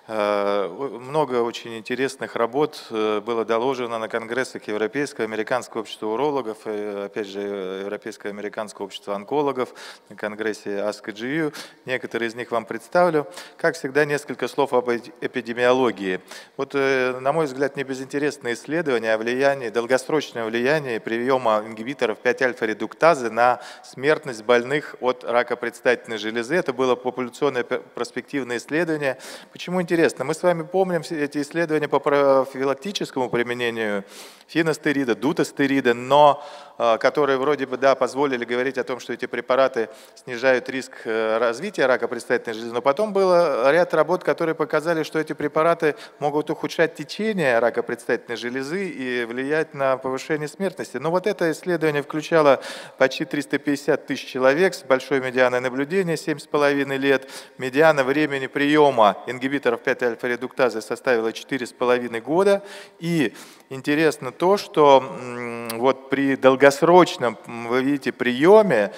Много очень интересных работ было доложено на конгрессах Европейского американского общества урологов, и, опять же, Европейского американского общества онкологов, на конгрессе ASCO-GU. Некоторые из них вам представлю. Как всегда, несколько слов об эпидемиологии. Вот, на мой взгляд, не безинтересное исследование о влиянии, долгосрочном влиянии приема ингибиторов 5-альфа-редуктазы на смертность больных от рака предстательной железы. Это было популяционное проспективное исследование. Почему интересно? Мы с вами помним эти исследования по профилактическому применению финостерида, дутастерида, но которые вроде бы, да, позволили говорить о том, что эти препараты снижают риск развития рака предстательной железы, но потом был ряд работ, которые показали, что эти препараты могут ухудшать течение рака предстательной железы и влиять на повышение смертности. Но вот это исследование включало почти 350 тысяч человек с большой медианой наблюдения, 7,5 лет. Медиана времени приема ингибиторов 5-альфа-редуктазы составила 4,5 года. И интересно то, что вот при долгосрочном, вы видите, приеме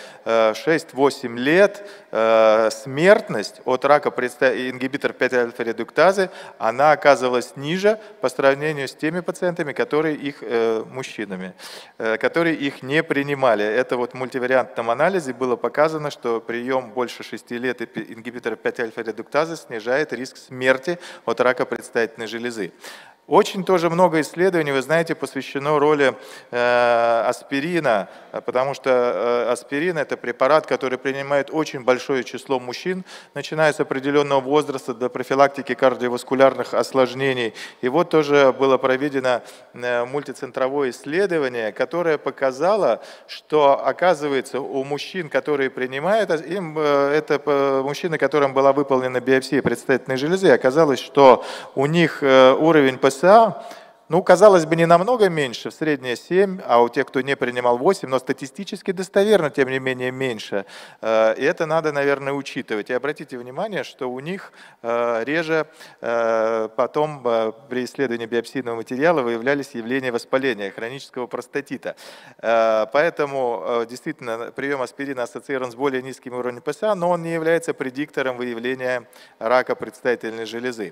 6-8 лет смертность от рака ингибитор 5-альфа-редуктазы, она оказывалась ниже по сравнению с теми пациентами, которые их, мужчинами, которые их не принимали. Это вот в мультивариантном анализе было показано, что прием больше 6 лет ингибитора 5-альфа-редуктазы снижает риск смерти от рака предстательной железы. Очень тоже много исследований, вы знаете, посвящено роли аспирина, потому что аспирин – это препарат, который принимает очень большое число мужчин, начиная с определенного возраста до профилактики кардиоваскулярных осложнений. И вот тоже было проведено мультицентровое исследование, которое показало, что, оказывается, у мужчин, которые принимают, это мужчины, которым была выполнена биопсия предстательной железы, оказалось, что у них уровень ПСА, ну, казалось бы, не намного меньше, в среднее 7, а у тех, кто не принимал 8, но статистически достоверно, тем не менее, меньше. И это надо, наверное, учитывать. И обратите внимание, что у них реже потом при исследовании биопсийного материала выявлялись явления воспаления, хронического простатита. Поэтому действительно прием аспирина ассоциирован с более низким уровнем ПСА, но он не является предиктором выявления рака предстательной железы.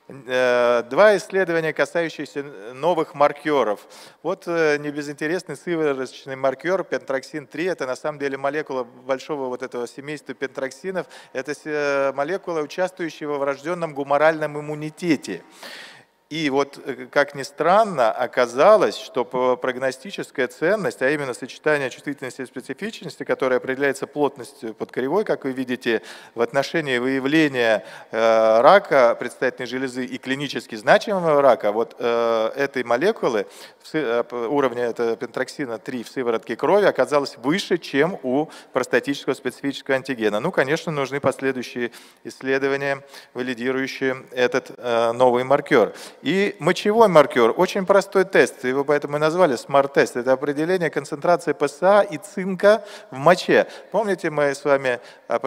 Два исследования, касающиеся новых маркеров. Вот небезынтересный сывороточный маркер пентроксин-3, это на самом деле молекула большого вот этого семейства пентроксинов, это молекула, участвующая во врожденном гуморальном иммунитете. И вот, как ни странно, оказалось, что прогностическая ценность, а именно сочетание чувствительности и специфичности, которое определяется плотностью под кривой, как вы видите, в отношении выявления рака предстательной железы и клинически значимого рака, вот этой молекулы уровня пентроксина 3 в сыворотке крови оказалось выше, чем у простатического специфического антигена. Ну, конечно, нужны последующие исследования, валидирующие этот новый маркер. И мочевой маркер, очень простой тест, его поэтому и назвали смарт-тест. Это определение концентрации ПСА и цинка в моче. Помните, мы с вами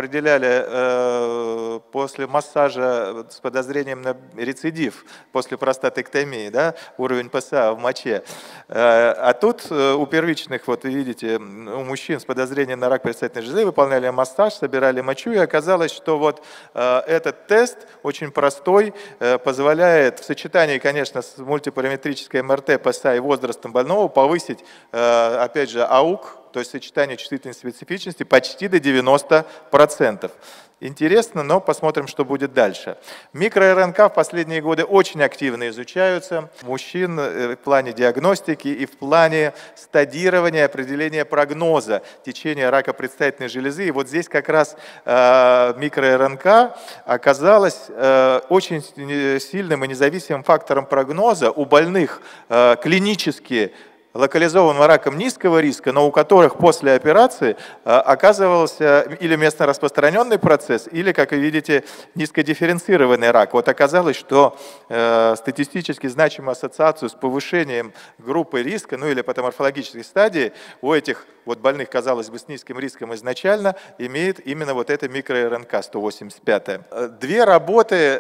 определяли после массажа с подозрением на рецидив, после простатэктомии, да, уровень ПСА в моче. А тут у первичных, вот вы видите, у мужчин с подозрением на рак предстательной железы выполняли массаж, собирали мочу, и оказалось, что вот этот тест очень простой, позволяет в сочетании, конечно, с мультипараметрической МРТ ПСА и возрастом больного повысить, опять же, АУК, то есть сочетание чувствительности и специфичности, почти до 90%. Интересно, но посмотрим, что будет дальше. Микро-РНК в последние годы очень активно изучаются мужчин в плане диагностики и в плане стадирования, определения прогноза течения рака предстательной железы. И вот здесь как раз микро-РНК оказалась очень сильным и независимым фактором прогноза у больных клинически локализованным раком низкого риска, но у которых после операции оказывался или местно распространенный процесс, или, как вы видите, низкодифференцированный рак. Вот оказалось, что статистически значимую ассоциацию с повышением группы риска, ну или патоморфологической стадии у этих вот больных, казалось бы, с низким риском изначально, имеет именно вот эта микро-РНК 185. Две работы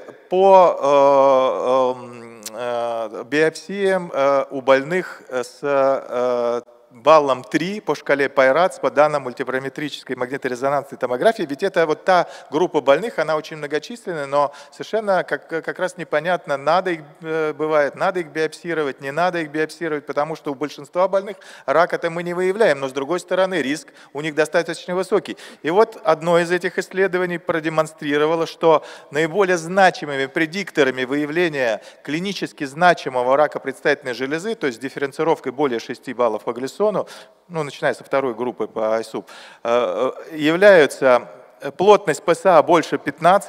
по биопсиям у больных с баллом 3 по шкале Пайрац по данным мультипараметрической магниторезонансной томографии. Ведь это вот та группа больных, она очень многочисленная, но совершенно как раз непонятно, надо их, бывает, надо их биопсировать, не надо их биопсировать, потому что у большинства больных рака-то мы не выявляем, но с другой стороны риск у них достаточно высокий. И вот одно из этих исследований продемонстрировало, что наиболее значимыми предикторами выявления клинически значимого рака предстательной железы, то есть дифференцировкой более 6 баллов по Глиссону, ну, начиная со второй группы по ISUP, являются плотность ПСА больше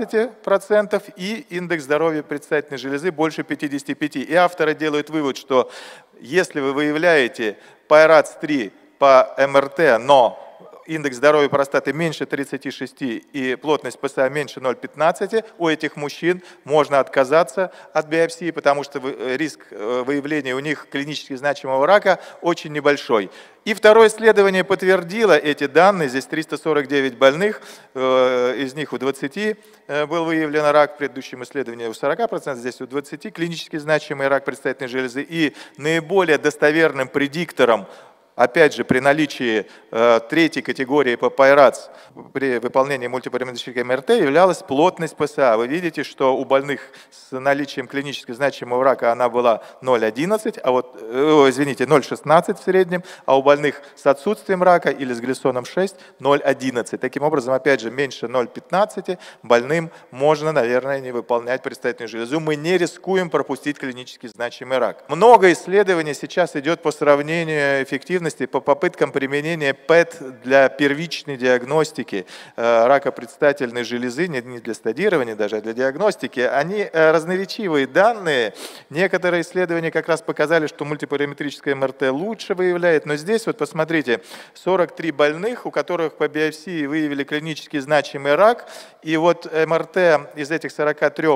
15% и индекс здоровья предстательной железы больше 55%. И авторы делают вывод, что если вы выявляете PIRADS-3 по МРТ, но индекс здоровья простаты меньше 36 и плотность ПСА меньше 0,15, у этих мужчин можно отказаться от биопсии, потому что риск выявления у них клинически значимого рака очень небольшой. И второе исследование подтвердило эти данные. Здесь 349 больных, из них у 20 был выявлен рак, в предыдущем исследовании у 40%, здесь у 20 клинически значимый рак предстательной железы. И наиболее достоверным предиктором, опять же, при наличии третьей категории по Пайрац при выполнении мультипараметрической МРТ являлась плотность ПСА. Вы видите, что у больных с наличием клинически значимого рака она была 0,11, а вот, извините, 0,16 в среднем, а у больных с отсутствием рака или с глиссоном 6 0,11. Таким образом, опять же, меньше 0,15 больным можно, наверное, не выполнять предстательную железу. Мы не рискуем пропустить клинически значимый рак. Много исследований сейчас идет по сравнению эффективности по попыткам применения ПЭТ для первичной диагностики рака предстательной железы, не для стадирования даже, а для диагностики. Они разноречивые данные. Некоторые исследования как раз показали, что мультипараметрическая МРТ лучше выявляет, но здесь вот посмотрите, 43 больных, у которых по биопсии выявили клинически значимый рак, и вот МРТ из этих 43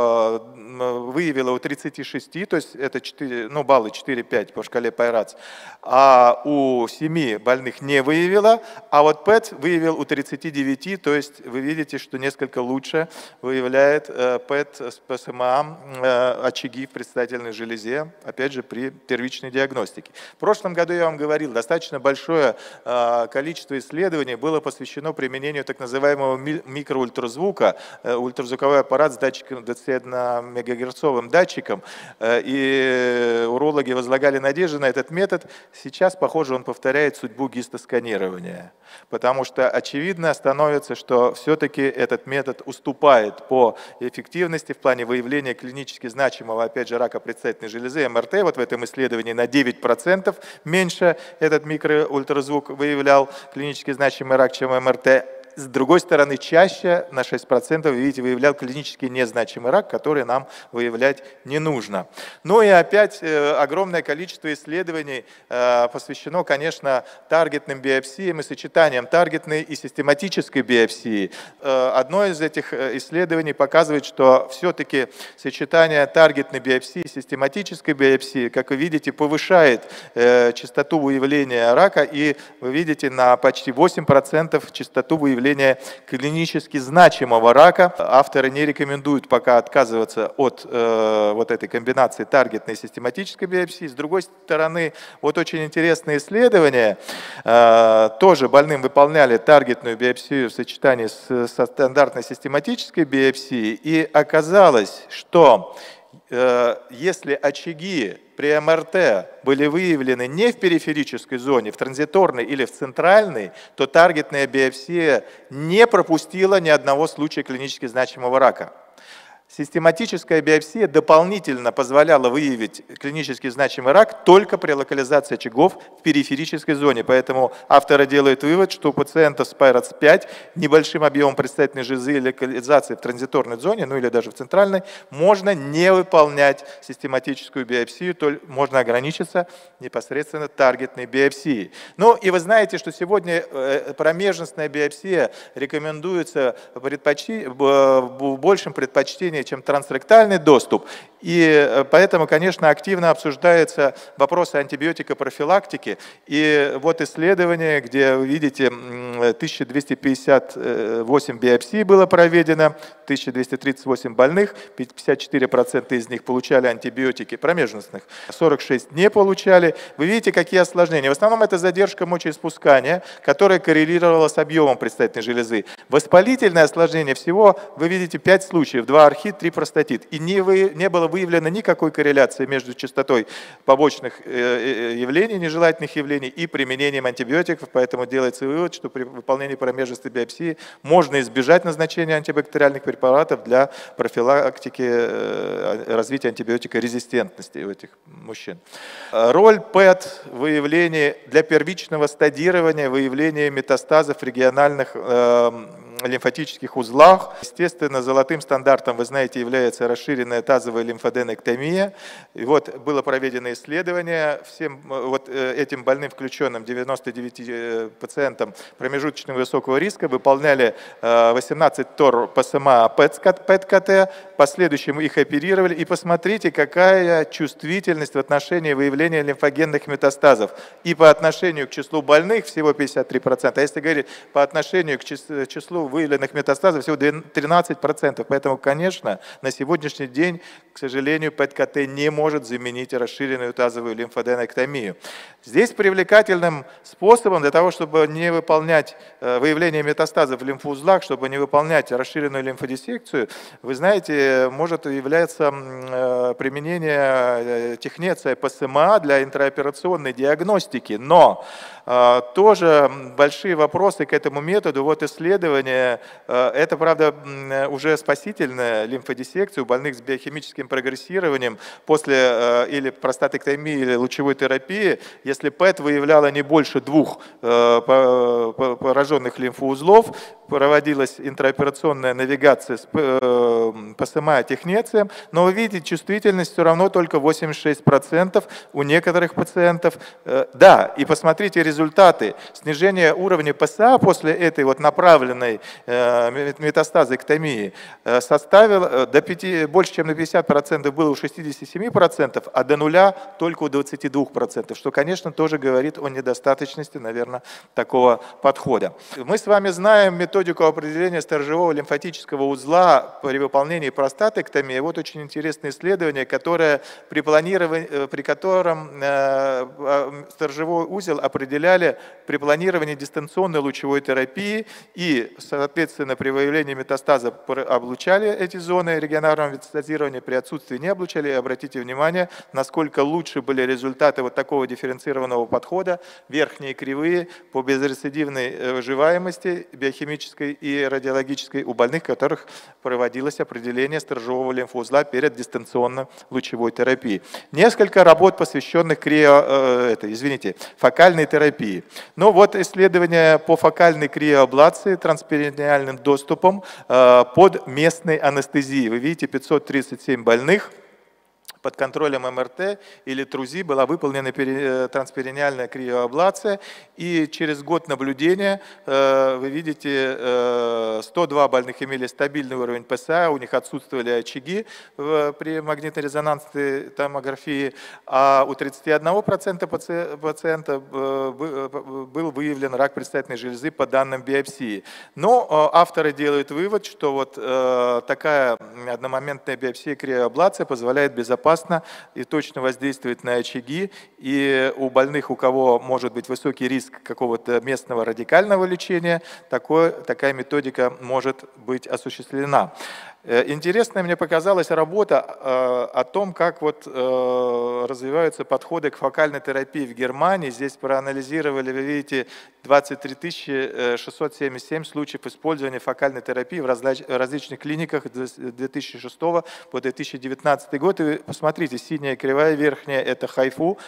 выявила у 36, то есть это 4, ну, баллы 4-5 по шкале Пайрац, а у 7 больных не выявила, а вот ПЭТ выявил у 39, то есть вы видите, что несколько лучше выявляет ПЭТ с ПСМА очаги в предстательной железе, опять же, при первичной диагностике. В прошлом году я вам говорил, достаточно большое количество исследований было посвящено применению так называемого микроультразвука, ультразвуковой аппарат с датчиком 21 мегагерцовым датчиком, и урологи возлагали надежды на этот метод. Сейчас, похоже, он повторяет судьбу гистосканирования, потому что очевидно становится, что все-таки этот метод уступает по эффективности в плане выявления клинически значимого, опять же, рака предстательной железы. МРТ вот в этом исследовании на 9% меньше этот микроультразвук выявлял клинически значимый рак, чем МРТ. С другой стороны, чаще на 6%, видите, выявлял клинически незначимый рак, который нам выявлять не нужно. Ну и опять огромное количество исследований посвящено, конечно, таргетным биопсиям и сочетаниям таргетной и систематической биопсии. Одно из этих исследований показывает, что все-таки сочетание таргетной биопсии и систематической биопсии, как вы видите, повышает частоту выявления рака, и вы видите на почти 8% частоту выявления клинически значимого рака. Авторы не рекомендуют пока отказываться от вот этой комбинации таргетной и систематической биопсии. С другой стороны, вот очень интересное исследование. Тоже больным выполняли таргетную биопсию в сочетании со стандартной систематической биопсией, и оказалось, что если очаги при МРТ были выявлены не в периферической зоне, в транзиторной или в центральной, то таргетная биопсия не пропустила ни одного случая клинически значимого рака. Систематическая биопсия дополнительно позволяла выявить клинически значимый рак только при локализации очагов в периферической зоне. Поэтому авторы делают вывод, что у пациентов с Пайрац-5 небольшим объемом предстательной железы и локализации в транзиторной зоне, ну или даже в центральной, можно не выполнять систематическую биопсию, то можно ограничиться непосредственно таргетной биопсией. Ну и вы знаете, что сегодня промежностная биопсия рекомендуется большим предпочтением, чем трансректальный доступ. И поэтому, конечно, активно обсуждаются вопросы антибиотикопрофилактики. И вот исследование, где вы видите, 1258 биопсий было проведено, 1238 больных, 54% из них получали антибиотики промежностных, 46% не получали. Вы видите, какие осложнения. В основном это задержка мочеиспускания, которая коррелировала с объемом предстательной железы. Воспалительное осложнение всего, вы видите, 5 случаев, 2 архит, 3 простатит. И не было выявлено никакой корреляции между частотой побочных явлений, нежелательных явлений и применением антибиотиков, поэтому делается вывод, что при выполнении промежностной биопсии можно избежать назначения антибактериальных препаратов для профилактики развития антибиотикорезистентности у этих мужчин. Роль ПЭТ в выявлении для первичного стадирования, выявления метастазов в региональных лимфатических узлах. Естественно, золотым стандартом, вы знаете, является расширенная тазовая лимфоденэктомия. И вот было проведено исследование, всем вот этим больным включенным 99 пациентам промежуточно высокого риска выполняли 18 ТОР ПСМА ПЭТ-КТ, в последующем их оперировали. И посмотрите, какая чувствительность в отношении выявления лимфогенных метастазов. И по отношению к числу больных всего 53%, а если говорить по отношению к числу выявленных метастазов всего 13%. Поэтому, конечно, на сегодняшний день, к сожалению, ПЭТ-КТ не может заменить расширенную тазовую лимфоденэктомию. Здесь привлекательным способом для того, чтобы не выполнять выявление метастазов в лимфоузлах, чтобы не выполнять расширенную лимфодиссекцию, вы знаете, может являться применение технеция ПСМА для интраоперационной диагностики. Но тоже большие вопросы к этому методу. Вот исследование, это, правда, уже спасительная лимфодиссекция у больных с биохимическим прогрессированием после или простатэктомии, или лучевой терапии, если ПЭТ выявляла не больше 2 пораженных лимфоузлов, проводилась интраоперационная навигация с ПСМА технецием, но вы видите, чувствительность все равно только 86% у некоторых пациентов. Да, и посмотрите результаты. Снижение уровня ПСА после этой вот направленной метастазэктомии составило больше, чем на 50% было у 67%, а до нуля только у 22%, что, конечно, тоже говорит о недостаточности, наверное, такого подхода. Мы с вами знаем методику определения сторожевого лимфатического узла при выполнении простатэктомии. Вот очень интересное исследование, при котором сторожевой узел определяли при планировании дистанционной лучевой терапии и, соответственно, при выявлении метастаза облучали эти зоны регионарного метастазирования, при отсутствии не облучали. И обратите внимание, насколько лучше были результаты вот такого дифференцированного подхода. Верхние кривые по безрецидивной выживаемости биохимической и радиологической у больных, у которых проводилось определение сторожевого лимфоузла перед дистанционной лучевой терапией. Несколько работ, посвященных фокальной терапии. Ну вот исследование по фокальной криоаблации трансперитонеальным доступом под местной анестезией. Вы видите, 537 больных под контролем МРТ или ТРУЗИ была выполнена трансперитонеальная криоаблация, и через год наблюдения, вы видите, 102 больных имели стабильный уровень ПСА, у них отсутствовали очаги при магнитно-резонансной томографии, а у 31% пациентов был выявлен рак предстательной железы по данным биопсии. Но авторы делают вывод, что вот такая одномоментная биопсия криоаблация позволяет безопасно и точно воздействовать на очаги, и у больных, у кого может быть высокий риск какого-то местного радикального лечения, такая методика может быть осуществлена. Интересная мне показалась работа о том, как вот развиваются подходы к фокальной терапии в Германии. Здесь проанализировали, вы видите, 23 677 случаев использования фокальной терапии в различных клиниках с 2006 по 2019 год. И посмотрите, синяя кривая верхняя – это хайфу,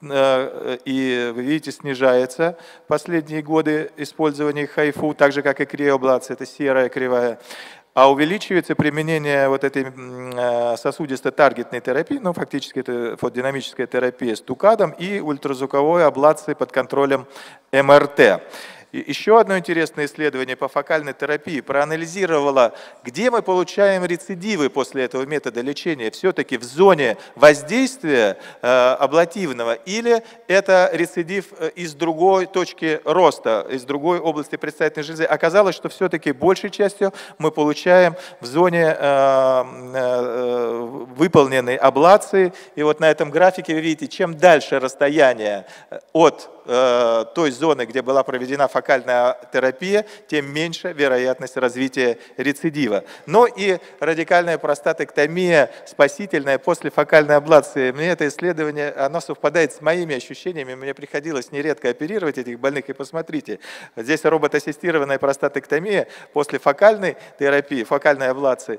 и вы видите, снижается последние годы использования хайфу, так же как и криоаблация, это серая кривая. А увеличивается применение вот этой сосудисто-таргетной терапии, ну фактически это фотодинамическая терапия с тукадом и ультразвуковой аблацией под контролем МРТ. И еще одно интересное исследование по фокальной терапии проанализировало, где мы получаем рецидивы после этого метода лечения. Все-таки в зоне воздействия аблативного или это рецидив из другой точки роста, из другой области предстательной железы. Оказалось, что все-таки большей частью мы получаем в зоне выполненной аблации. И вот на этом графике вы видите, чем дальше расстояние от той зоны, где была проведена фокальная терапия, тем меньше вероятность развития рецидива. Но и радикальная простатэктомия спасительная после фокальной аблации. Мне это исследование, оно совпадает с моими ощущениями. Мне приходилось нередко оперировать этих больных. И посмотрите, здесь робот-ассистированная простатэктомия после фокальной терапии, фокальной аблации,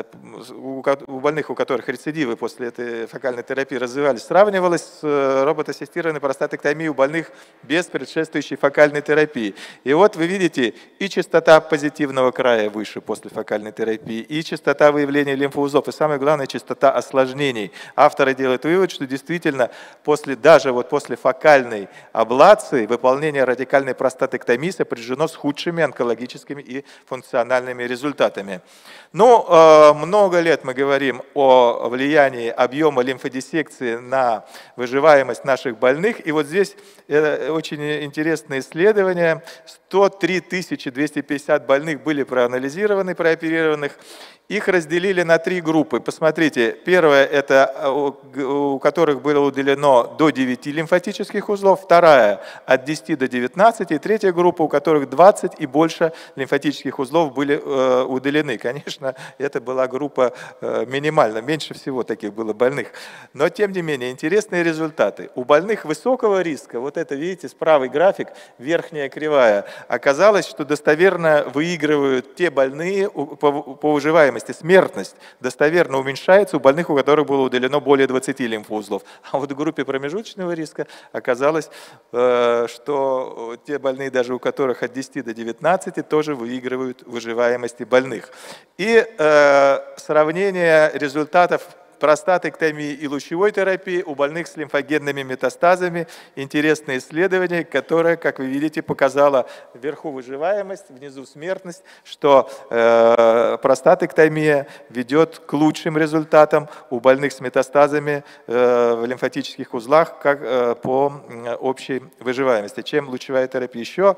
у больных, у которых рецидивы после этой фокальной терапии развивались, сравнивалась с робот-ассистированной простатэктомией у больных без предшествующей фокальной терапии. И вот вы видите, и частота позитивного края выше после фокальной терапии, и частота выявления лимфоузлов, и самое главное, частота осложнений. Авторы делают вывод, что действительно даже после фокальной аблации выполнение радикальной простатэктомии сопряжено с худшими онкологическими и функциональными результатами. Но много лет мы говорим о влиянии объема лимфодиссекции на выживаемость наших больных, и вот здесь очень интересное исследование. 103 250 больных были проанализированы, прооперированных. Их разделили на 3 группы. Посмотрите, первая – это у которых было удалено до 9 лимфатических узлов, вторая – от 10 до 19, и третья группа, у которых 20 и больше лимфатических узлов были удалены. Конечно, это была группа минимальна, меньше всего таких было больных. Но, тем не менее, интересные результаты. У больных высокого риска, вот это, видите, правый график, верхняя кривая, оказалось, что достоверно выигрывают те больные по выживаемости. Смертность достоверно уменьшается у больных, у которых было удалено более 20 лимфоузлов. А вот в группе промежуточного риска оказалось, что те больные, даже у которых от 10 до 19, тоже выигрывают выживаемости больных. И сравнение результатов простатэктомии и лучевой терапии у больных с лимфогенными метастазами. Интересное исследование, которое, как вы видите, показало вверху выживаемость, внизу смертность, что простатэктомия ведет к лучшим результатам у больных с метастазами в лимфатических узлах, как по общей выживаемости, чем лучевая терапия. Еще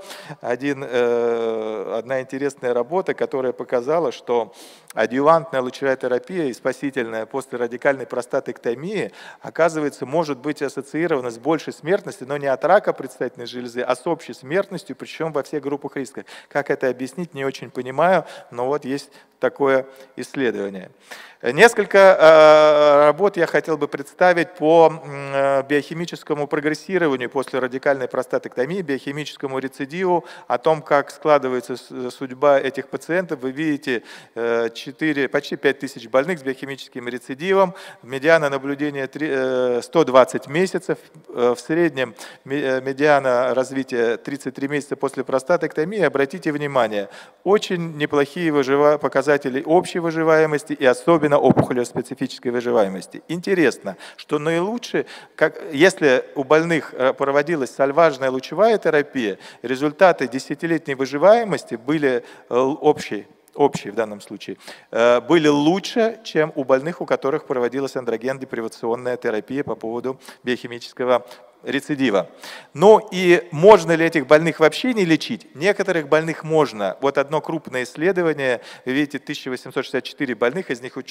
одна интересная работа, которая показала, что адъювантная лучевая терапия и спасительная после радикальной простатэктомии, оказывается, может быть ассоциирована с большей смертностью, но не от рака предстательной железы, а с общей смертностью, причем во всех группах риска. Как это объяснить, не очень понимаю, но вот есть такое исследование. Несколько работ я хотел бы представить по биохимическому прогрессированию после радикальной простатэктомии, биохимическому рецидиву, о том, как складывается судьба этих пациентов. Вы видите почти 5000 больных с биохимическим рецидивом, медиана наблюдения 120 месяцев, в среднем медиана развития 33 месяца после простатэктомии. Обратите внимание, очень неплохие показатели общей выживаемости и особенно опухолево-специфической выживаемости. Интересно, что наилучше, если у больных проводилась сальважная лучевая терапия, результаты десятилетней выживаемости были общие в данном случае, были лучше, чем у больных, у которых проводилась андроген-депривационная терапия по поводу биохимического рецидива. Ну и можно ли этих больных вообще не лечить? Некоторых больных можно. Вот одно крупное исследование, вы видите, 1864 больных, из них у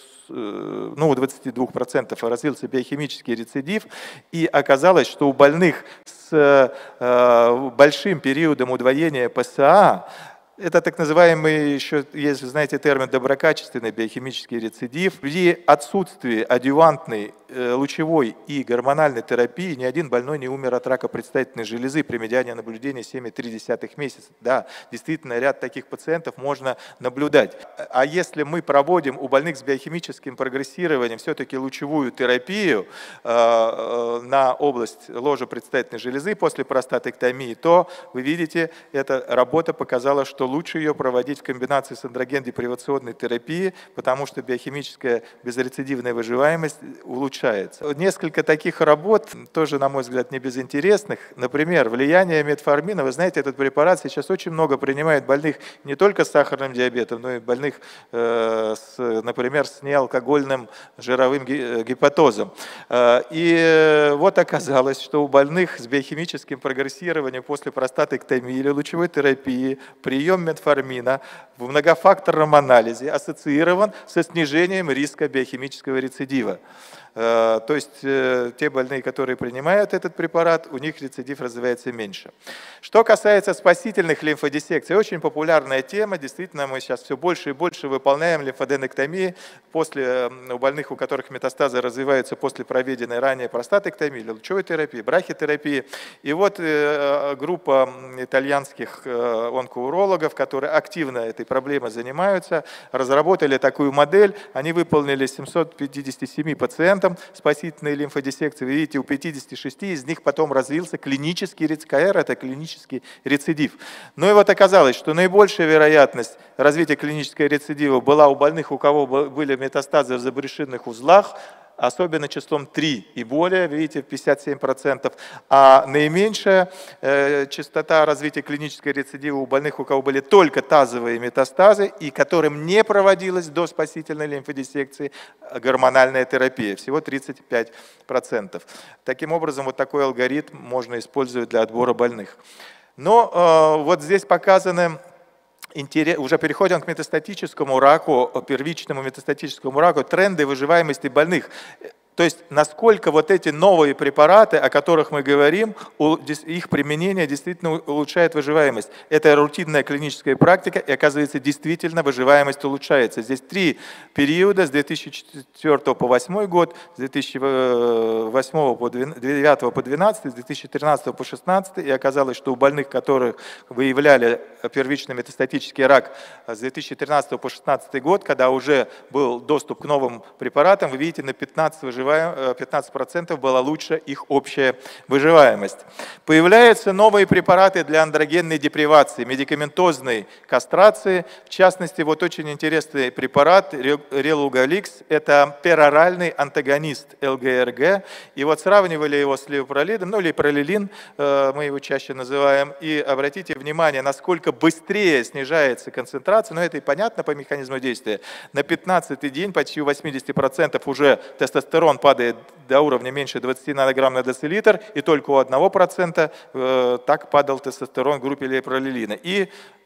22% развился биохимический рецидив, и оказалось, что у больных с большим периодом удвоения ПСА, это так называемый, еще есть, знаете, термин доброкачественный биохимический рецидив. При отсутствии адъювантной лучевой и гормональной терапии ни один больной не умер от рака предстательной железы при медиане наблюдения 7,3 месяца. Да, действительно, ряд таких пациентов можно наблюдать. А если мы проводим у больных с биохимическим прогрессированием все-таки лучевую терапию на область ложа предстательной железы после простатэктомии, то вы видите, эта работа показала, что лучше ее проводить в комбинации с андроген-депривационной терапией, потому что биохимическая безрецидивная выживаемость улучшается уменьшается. Несколько таких работ, тоже, на мой взгляд, не безинтересных. Например, влияние метформина. Вы знаете, этот препарат сейчас очень много принимает больных не только с сахарным диабетом, но и больных, например, с неалкогольным жировым гепатозом. И вот оказалось, что у больных с биохимическим прогрессированием после простатэктомии или лучевой терапии прием метформина в многофакторном анализе ассоциирован со снижением риска биохимического рецидива. То есть те больные, которые принимают этот препарат, у них рецидив развивается меньше. Что касается спасительных лимфодиссекций, очень популярная тема. Действительно, мы сейчас все больше и больше выполняем лимфоденектомии у больных, у которых метастазы развиваются после проведенной ранее простатэктомии или лучевой терапии, брахитерапии. И вот группа итальянских онкоурологов, которые активно этой проблемой занимаются, разработали такую модель. Они выполнили 757 пациентов спасительные лимфодиссекции. Вы видите, у 56 из них потом развился клинический КР, это клинический рецидив. Ну и вот оказалось, что наибольшая вероятность развития клинического рецидива была у больных, у кого были метастазы в забрешенных узлах, особенно числом 3 и более, видите, 57%, а наименьшая частота развития клинического рецидива у больных, у кого были только тазовые метастазы и которым не проводилась до спасительной лимфодиссекции гормональная терапия, всего 35%. Таким образом, вот такой алгоритм можно использовать для отбора больных. Но вот здесь показаны... Уже переходим к метастатическому раку, первичному метастатическому раку, тренды выживаемости больных. То есть, насколько вот эти новые препараты, о которых мы говорим, их применение действительно улучшает выживаемость. Это рутинная клиническая практика, и оказывается, действительно выживаемость улучшается. Здесь 3 периода, с 2004 по 2008 год, с 2008 по 2009 по 2012, с 2013 по 2016, и оказалось, что у больных, которых выявляли первичный метастатический рак с 2013 по 2016 год, когда уже был доступ к новым препаратам, вы видите, на 15% была лучше их общая выживаемость. Появляются новые препараты для андрогенной депривации, медикаментозной кастрации. В частности, вот очень интересный препарат релуголикс, это пероральный антагонист ЛГРГ. И вот сравнивали его с левопролидом, ну лепролилин, мы его чаще называем. И обратите внимание, насколько быстрее снижается концентрация, но это и понятно по механизму действия. На 15-й день почти у 80% уже тестостерон падает до уровня меньше 20 нанограмм на децилитр, и только у 1% так падал тестостерон в группе лепролилина. И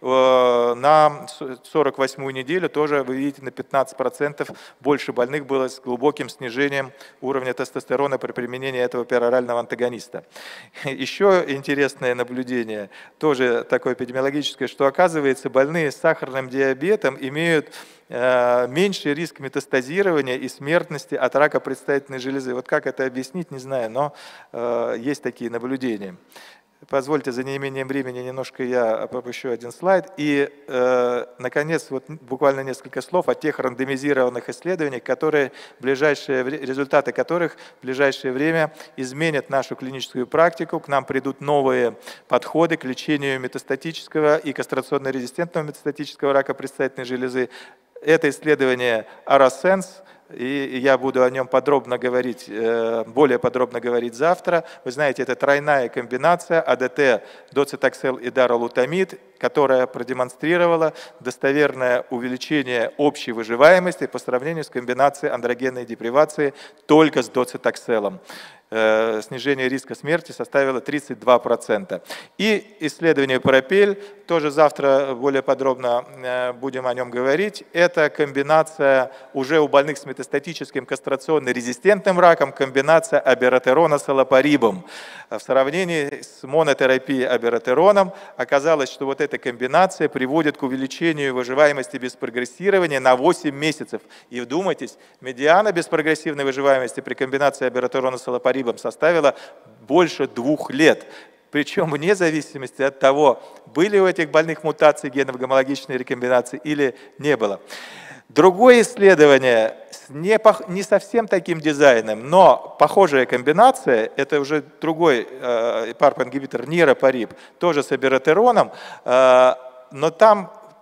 на 48-ю неделю тоже, вы видите, на 15% больше больных было с глубоким снижением уровня тестостерона при применении этого перорального антагониста. Еще интересное наблюдение, тоже такое эпидемиологическое, что оказывается, больные с сахарным диабетом имеют меньший риск метастазирования и смертности от рака предстательной железы. Вот как это объяснить, не знаю, но есть такие наблюдения. Позвольте, за неимением времени немножко я пропущу один слайд. И, наконец, вот буквально несколько слов о тех рандомизированных исследованиях, результаты которых в ближайшее время изменят нашу клиническую практику. К нам придут новые подходы к лечению метастатического и кастрационно-резистентного метастатического рака предстательной железы. Это исследование ARASENS, и я буду о нем более подробно говорить завтра. Вы знаете, это тройная комбинация АДТ, доцитоксел и даролутамид, которая продемонстрировала достоверное увеличение общей выживаемости по сравнению с комбинацией андрогенной депривации только с доцитокселом. Снижение риска смерти составило 32%. И исследование Пропель, тоже завтра более подробно будем о нем говорить. Это комбинация уже у больных с метастатическим кастрационно-резистентным раком, комбинация абиратерона с олапарибом. В сравнении с монотерапией абиратероном оказалось, что вот эта комбинация приводит к увеличению выживаемости без прогрессирования на 8 месяцев. И вдумайтесь, медиана беспрогрессивной выживаемости при комбинации абиратерона с олапарибом составила больше 2 лет. Причем вне зависимости от того, были у этих больных мутации генов гомологичной рекомбинации или не было. Другое исследование с не совсем таким дизайном, но похожая комбинация, это уже другой PARP-ингибитор нирапариб, тоже с абиратероном, но там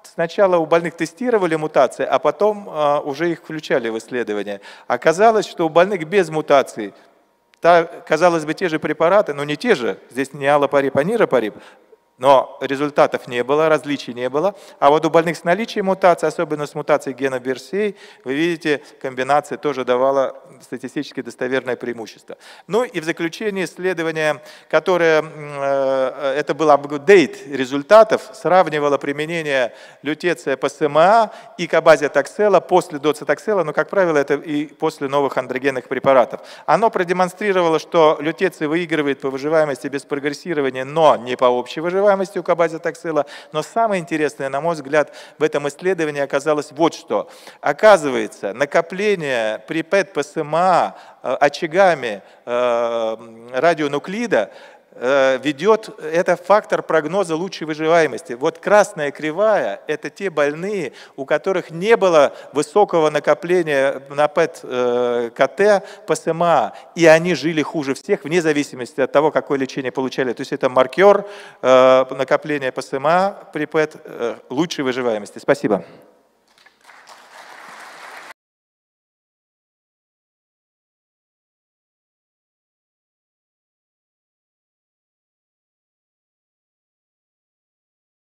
сначала у больных тестировали мутации, а потом уже их включали в исследование. Оказалось, что у больных без мутаций, казалось бы, те же препараты, но не те же, здесь не аллопарип, а ниропарип, но результатов не было, различий не было. А вот у больных с наличием мутаций, особенно с мутацией гена BRCA, вы видите, комбинация тоже давала статистически достоверное преимущество. Ну и в заключение исследование, которое, это был апдейт результатов, сравнивало применение лютеция ПСМА и кабазиатаксела после доцитоксела, но, как правило, это и после новых андрогенных препаратов. Оно продемонстрировало, что лютеций выигрывает по выживаемости без прогрессирования, но не по общей выживаемости у кабазиатаксела. Но самое интересное, на мой взгляд, в этом исследовании оказалось вот что. Оказывается, накопление при ПЭТ-ПСМА очагами радионуклида ведет, это фактор прогноза лучшей выживаемости. Вот красная кривая – это те больные, у которых не было высокого накопления на ПЭТ-КТ ПСМА, и они жили хуже всех, вне зависимости от того, какое лечение получали. То есть это маркер накопления ПСМА при ПЭТ лучшей выживаемости. Спасибо.